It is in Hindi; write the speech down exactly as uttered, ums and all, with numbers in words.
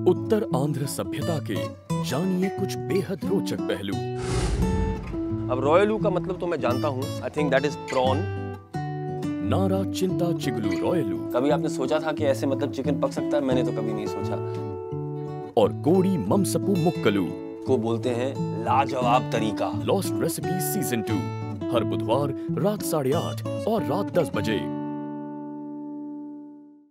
उत्तर आंध्र सभ्यता के जानिए कुछ बेहद रोचक पहलू। अब रॉयलू का मतलब तो मैं जानता हूँ, I think that is prawn. नारा चिंता चिगलू रॉयलू। कभी आपने सोचा था कि ऐसे मतलब चिकन पक सकता है? मैंने तो कभी नहीं सोचा। और कोड़ी ममसपू मुक्कलू को बोलते हैं लाजवाब तरीका। लॉस्ट रेसिपी सीजन टू हर बुधवार रात साढ़े आठ और रात दस बजे।